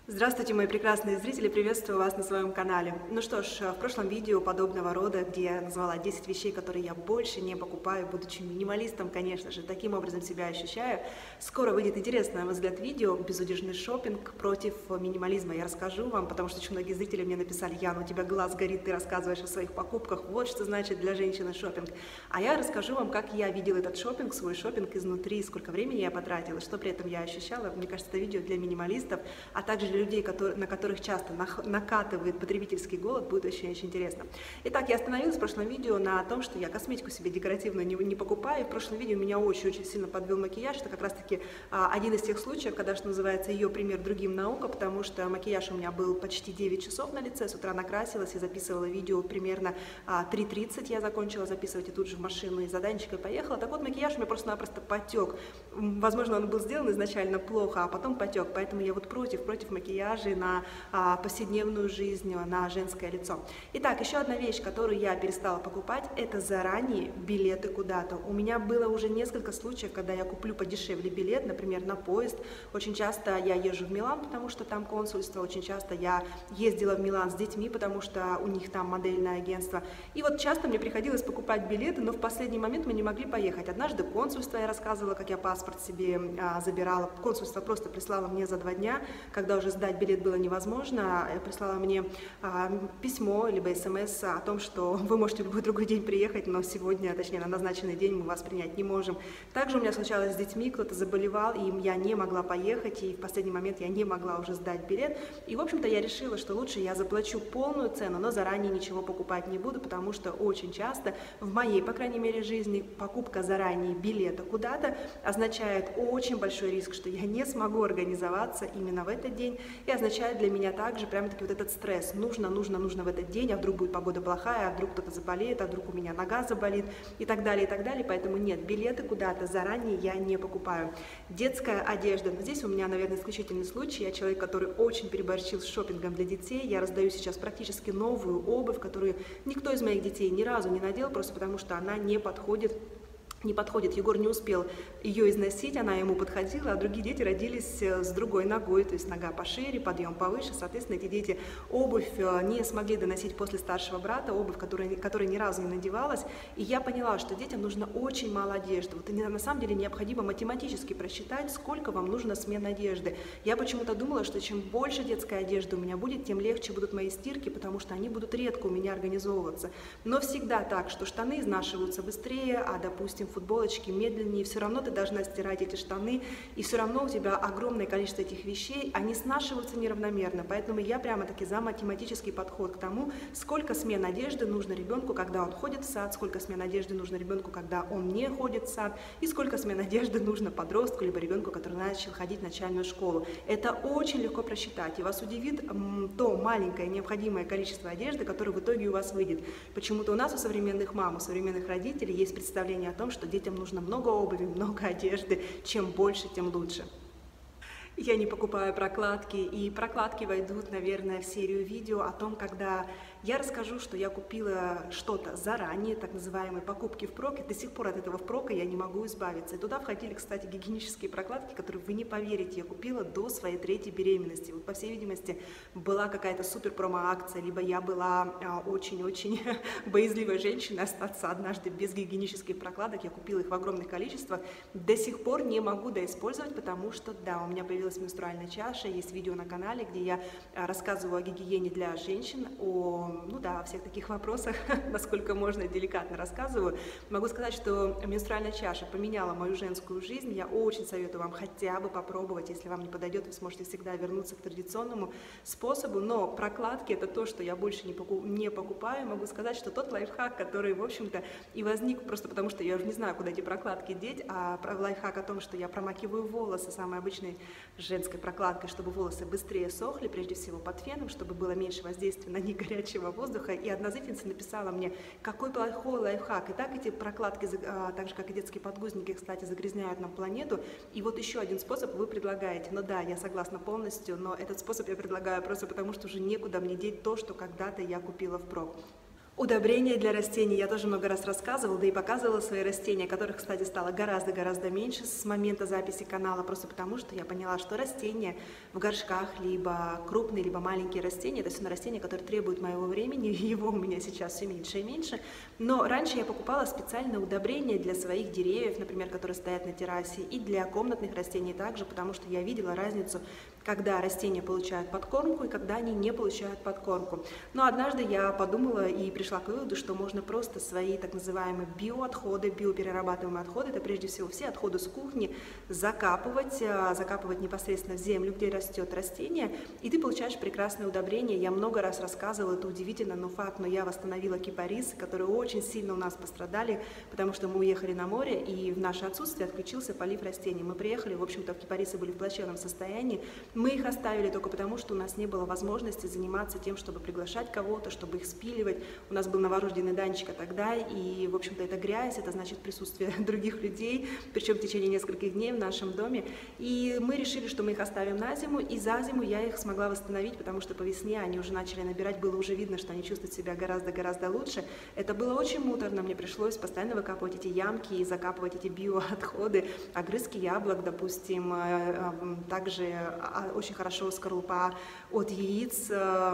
Здравствуйте, мои прекрасные зрители, приветствую вас на своем канале. Ну что ж, в прошлом видео подобного рода, где я назвала 10 вещей, которые я больше не покупаю, будучи минималистом, конечно же, таким образом себя ощущаю, скоро выйдет интересное, на мой взгляд, видео «Безудержный шопинг против минимализма». Я расскажу вам, потому что очень многие зрители мне написали: Яна, у тебя глаз горит, ты рассказываешь о своих покупках, вот что значит для женщины шопинг. А я расскажу вам, как я видела этот шопинг, свой шопинг изнутри, сколько времени я потратила, что при этом я ощущала. Мне кажется, это видео для минималистов, а также для людей, на которых часто накатывает потребительский голод, будет очень интересно. Итак, я остановилась в прошлом видео на том, что я косметику себе декоративную не покупаю. В прошлом видео меня очень сильно подвел макияж. Это как раз-таки один из тех случаев, когда, что называется, ее пример другим наука, потому что макияж у меня был почти 9 часов на лице. С утра накрасилась и записывала видео примерно 3:30. Я закончила записывать и тут же в машину и заданчикой поехала. Так вот, макияж у меня просто-напросто потек. Возможно, он был сделан изначально плохо, а потом потек. Поэтому я вот против макияжа на повседневную жизнь, на женское лицо. Итак, еще одна вещь, которую я перестала покупать, это заранее билеты куда-то. У меня было уже несколько случаев, когда я куплю подешевле билет, например, на поезд. Очень часто я езжу в Милан, потому что там консульство. Очень часто я ездила в Милан с детьми, потому что у них там модельное агентство. И вот часто мне приходилось покупать билеты, но в последний момент мы не могли поехать. Однажды консульство, я рассказывала, как я паспорт себе забирала. Консульство просто прислало мне за 2 дня, когда уже сдать билет было невозможно, прислала мне письмо либо смс о том, что вы можете в любой другой день приехать, но сегодня, точнее на назначенный день, мы вас принять не можем. Также у меня случалось с детьми, кто-то заболевал, и я не могла поехать, и в последний момент я не могла уже сдать билет. И, в общем-то, я решила, что лучше я заплачу полную цену, но заранее ничего покупать не буду, потому что очень часто в моей, по крайней мере, жизни покупка заранее билета куда-то означает очень большой риск, что я не смогу организоваться именно в этот день, и означает для меня также прямо-таки вот этот стресс. Нужно в этот день, а вдруг будет погода плохая, а вдруг кто-то заболеет, а вдруг у меня нога заболит и так далее, и так далее. Поэтому нет, билеты куда-то заранее я не покупаю. Детская одежда. Но здесь у меня, наверное, исключительный случай. Я человек, который очень переборщил с шопингом для детей. Я раздаю сейчас практически новую обувь, которую никто из моих детей ни разу не надел, просто потому что она не подходит. Егор не успел ее износить, она ему подходила, а другие дети родились с другой ногой, то есть нога пошире, подъем повыше. Соответственно, эти дети обувь не смогли доносить после старшего брата, обувь, которая ни разу не надевалась. И я поняла, что детям нужно очень мало одежды. Вот на самом деле необходимо математически просчитать, сколько вам нужно смен одежды. Я почему-то думала, что чем больше детской одежды у меня будет, тем легче будут мои стирки, потому что они будут редко у меня организовываться. Но всегда так, что штаны изнашиваются быстрее, а, допустим, футболочки медленнее, все равно ты должна стирать эти штаны, и все равно у тебя огромное количество этих вещей, они снашиваются неравномерно, поэтому я прямо-таки за математический подход к тому, сколько смен одежды нужно ребенку, когда он ходит в сад, сколько смен одежды нужно ребенку, когда он не ходит в сад, и сколько смен одежды нужно подростку, либо ребенку, который начал ходить в начальную школу. Это очень легко просчитать, и вас удивит то маленькое необходимое количество одежды, которое в итоге у вас выйдет. Почему-то у нас, у современных мам, у современных родителей есть представление о том, что детям нужно много обуви, много одежды, чем больше, тем лучше. Я не покупаю прокладки, и прокладки войдут, наверное, в серию видео о том, когда я расскажу, что я купила что-то заранее, так называемые покупки впрок, и до сих пор от этого впрока я не могу избавиться. И туда входили, кстати, гигиенические прокладки, которые вы не поверите, я купила до своей 3-й беременности. Вот, по всей видимости, была какая-то супер промо-акция, либо я была очень-очень боязливой женщиной остаться однажды без гигиенических прокладок. Я купила их в огромных количествах, до сих пор не могу доиспользовать, потому что, да, у меня появилась менструальная чаша, есть видео на канале, где я рассказываю о гигиене для женщин, о всех таких вопросах, насколько можно, деликатно рассказываю. Могу сказать, что менструальная чаша поменяла мою женскую жизнь. Я очень советую вам хотя бы попробовать. Если вам не подойдет, вы сможете всегда вернуться к традиционному способу. Но прокладки — это то, что я больше не покупаю. Могу сказать, что тот лайфхак, который, в общем-то, и возник просто потому, что я уже не знаю, куда эти прокладки деть, а лайфхак о том, что я промакиваю волосы самой обычной женской прокладкой, чтобы волосы быстрее сохли, прежде всего под феном, чтобы было меньше воздействия на них горячего воздуха. И одна зрительница написала мне: какой плохой лайфхак. И так эти прокладки, так же как и детские подгузники, кстати, загрязняют нам планету. И вот еще один способ вы предлагаете. Но да, я согласна полностью, но этот способ я предлагаю просто потому, что уже некуда мне деть то, что когда-то я купила впрок. Удобрения для растений я тоже много раз рассказывала, да и показывала свои растения, которых, кстати, стало гораздо-гораздо меньше с момента записи канала, просто потому что я поняла, что растения в горшках, либо крупные, либо маленькие растения, это все растения, которые требуют моего времени, его у меня сейчас все меньше и меньше. Но раньше я покупала специальные удобрения для своих деревьев, например, которые стоят на террасе, и для комнатных растений также, потому что я видела разницу, когда растения получают подкормку и когда они не получают подкормку. Но однажды я подумала и пришла к выводу, что можно просто свои так называемые биоотходы, биоперерабатываемые отходы, это прежде всего все отходы с кухни, закапывать непосредственно в землю, где растет растение, и ты получаешь прекрасное удобрение. Я много раз рассказывала, это удивительно, но факт, но я восстановила кипарисы, которые очень сильно у нас пострадали, потому что мы уехали на море, и в наше отсутствие отключился полив растений. Мы приехали, в общем-то, кипарисы были в плачевном состоянии. Мы их оставили только потому, что у нас не было возможности заниматься тем, чтобы приглашать кого-то, чтобы их спиливать. У нас был новорожденный Данечка тогда, и, в общем-то, это грязь, это значит присутствие других людей, причем в течение нескольких дней в нашем доме. И мы решили, что мы их оставим на зиму, и за зиму я их смогла восстановить, потому что по весне они уже начали набирать, было уже видно, что они чувствуют себя гораздо-гораздо лучше. Это было очень муторно, мне пришлось постоянно выкапывать эти ямки и закапывать эти биоотходы, огрызки яблок, допустим, также очень хорошо скорлупа от яиц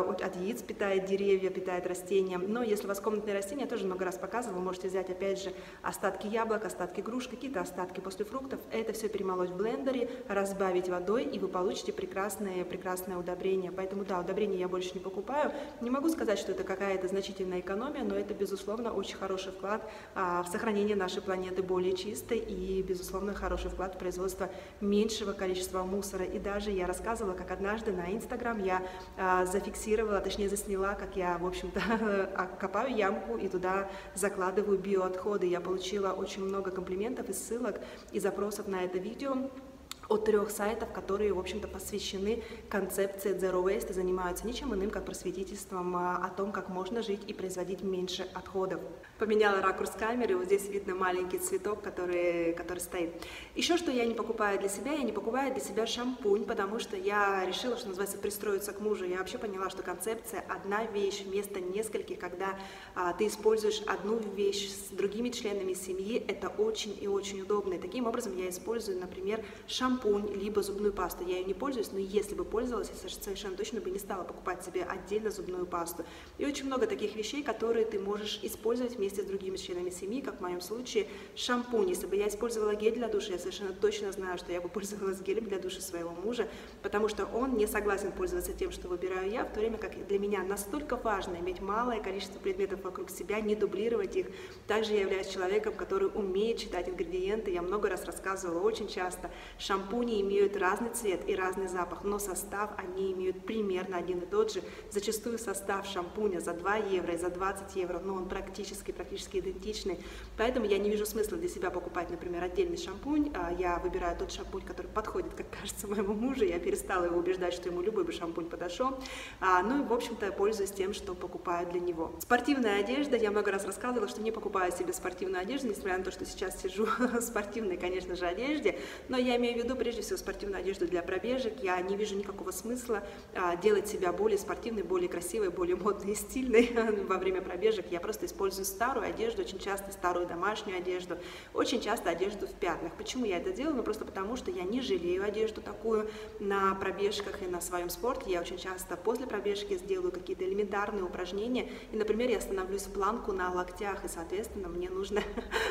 питает деревья, питает растения. Но если у вас комнатные растения, я тоже много раз показывала, можете взять опять же остатки яблок, остатки груш, какие-то остатки после фруктов, это все перемолоть в блендере, разбавить водой, и вы получите прекрасное удобрение. Поэтому да, удобрения я больше не покупаю. Не могу сказать, что это какая-то значительная экономия, но это, безусловно, очень хороший вклад в сохранение нашей планеты более чистой и, безусловно, хороший вклад в производство меньшего количества мусора. И даже я рассказывала, как однажды на Инстаграм я зафиксировала, точнее засняла, как я, в общем-то, копаю ямку и туда закладываю биоотходы. Я получила очень много комплиментов и ссылок и запросов на это видео от 3 сайтов, которые, в общем-то, посвящены концепции Zero Waste и занимаются ничем иным, как просветительством о том, как можно жить и производить меньше отходов. Поменяла ракурс камеры, вот здесь видно маленький цветок, который стоит. Еще что я не покупаю для себя, я не покупаю для себя шампунь, потому что я решила, что называется, пристроиться к мужу. Я вообще поняла, что концепция одна вещь вместо нескольких, когда ты используешь одну вещь с другими членами семьи, это очень и очень удобно. И таким образом я использую, например, шампунь, либо зубную пасту. Я ее не пользуюсь, но если бы пользовалась, я совершенно точно бы не стала покупать себе отдельно зубную пасту. И очень много таких вещей, которые ты можешь использовать вместе с другими членами семьи, как в моем случае шампунь. Если бы я использовала гель для душа, я совершенно точно знаю, что я бы пользовалась гелем для душа своего мужа, потому что он не согласен пользоваться тем, что выбираю я, в то время как для меня настолько важно иметь малое количество предметов вокруг себя, не дублировать их. Также я являюсь человеком, который умеет читать ингредиенты. Я много раз рассказывала, очень часто шампуни имеют разный цвет и разный запах, но состав они имеют примерно один и тот же. Зачастую состав шампуня за 2 евро и за 20 евро, но он практически идентичный. Поэтому я не вижу смысла для себя покупать, например, отдельный шампунь. Я выбираю тот шампунь, который подходит, как кажется, моему мужу. Я перестала его убеждать, что ему любой бы шампунь подошел. Ну и, в общем-то, пользуюсь тем, что покупаю для него. Спортивная одежда. Я много раз рассказывала, что не покупаю себе спортивную одежду, несмотря на то, что сейчас сижу в спортивной, конечно же, одежде. Но я имею в виду, прежде всего, спортивную одежду для пробежек. Я не вижу никакого смысла делать себя более спортивной, более красивой, более модной и стильной во время пробежек. Я просто использую старую одежду, очень часто старую домашнюю одежду, очень часто одежду в пятнах. Почему я это делаю? Ну, просто потому, что я не жалею одежду такую на пробежках и на своем спорте. Я очень часто после пробежки сделаю какие-то элементарные упражнения, и, например, я становлюсь в планку на локтях, и, соответственно, мне нужно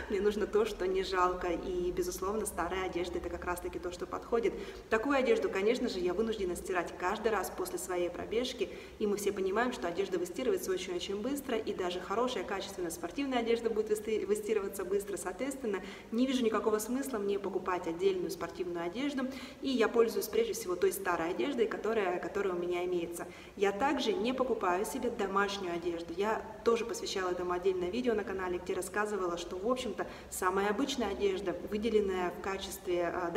то, что не жалко. И, безусловно, старая одежда — это как раз-таки то, что подходит. Такую одежду, конечно же, я вынуждена стирать каждый раз после своей пробежки, и мы все понимаем, что одежда выстирывается очень-очень быстро, и даже хорошая, качественная спортивная одежда будет выстирываться быстро. Соответственно, не вижу никакого смысла мне покупать отдельную спортивную одежду, и я пользуюсь прежде всего той старой одеждой, которая у меня имеется. Я также не покупаю себе домашнюю одежду. Я тоже посвящала этому отдельное видео на канале, где рассказывала, что, в общем-то, самая обычная одежда, выделенная в качестве домашней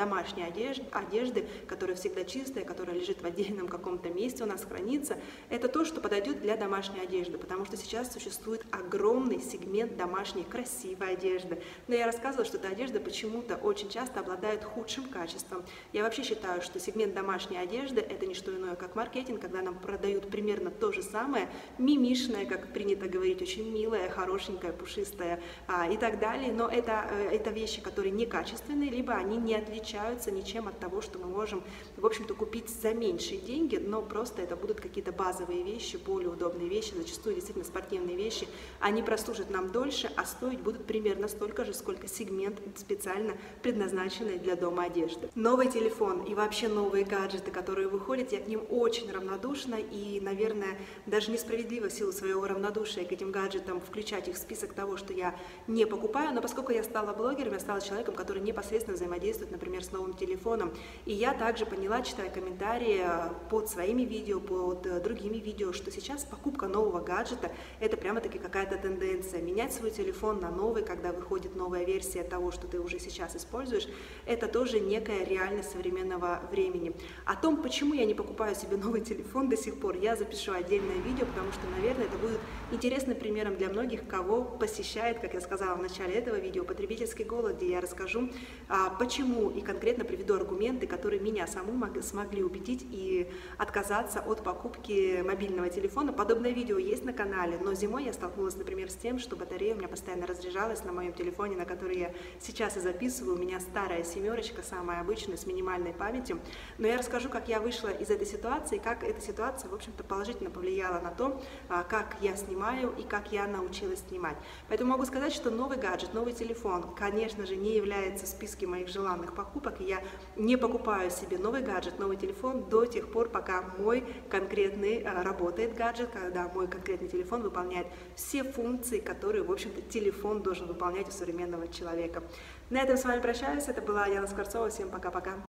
одежды, которая всегда чистая, которая лежит в отдельном каком-то месте у нас хранится, это то, что подойдет для домашней одежды, потому что сейчас существует огромный сегмент домашней красивой одежды. Но я рассказывала, что эта одежда почему-то очень часто обладает худшим качеством. Я вообще считаю, что сегмент домашней одежды – это не что иное, как маркетинг, когда нам продают примерно то же самое, мимишное, как принято говорить, очень милое, хорошенькое, пушистое и так далее. Но это вещи, которые некачественные, либо они не отличаются ничем от того, что мы можем, в общем-то, купить за меньшие деньги, но просто это будут какие-то базовые вещи, более удобные вещи, зачастую действительно спортивные вещи. Они прослужат нам дольше, а стоить будут примерно столько же, сколько сегмент, специально предназначенный для дома одежды. Новый телефон и вообще новые гаджеты, которые выходят, я к ним очень равнодушна и, наверное, даже несправедливо в силу своего равнодушия к этим гаджетам включать их в список того, что я не покупаю, но поскольку я стала блогером, я стала человеком, который непосредственно взаимодействует, например, с новым телефоном, и я также поняла, читая комментарии под своими видео, под другими видео, что сейчас покупка нового гаджета – это прямо-таки какая-то тенденция. Менять свой телефон на новый, когда выходит новая версия того, что ты уже сейчас используешь, это тоже некая реальность современного времени. О том, почему я не покупаю себе новый телефон до сих пор, я запишу отдельное видео, потому что, наверное, это будет интересным примером для многих, кого посещает, как я сказала в начале этого видео, потребительский голод, где я расскажу, почему, и конкретно приведу аргументы, которые меня саму смогли убедить и отказаться от покупки мобильного телефона. Подобное видео есть на канале, но зимой я столкнулась, например, с тем, что батарея у меня постоянно разряжалась на моем телефоне, на который я сейчас и записываю. У меня старая семерочка, самая обычная, с минимальной памятью. Но я расскажу, как я вышла из этой ситуации, как эта ситуация, в общем-то, положительно повлияла на то, как я снимаю и как я научилась снимать. Поэтому могу сказать, что новый гаджет, новый телефон, конечно же, не является в списке моих желанных покупок, и я не покупаю себе новый гаджет, новый телефон до тех пор, пока мой конкретный работает гаджет, когда мой конкретный телефон выполняет все функции, которые, в общем-то, телефон должен выполнять у современного человека. На этом с вами прощаюсь. Это была Яна Скворцова. Всем пока-пока.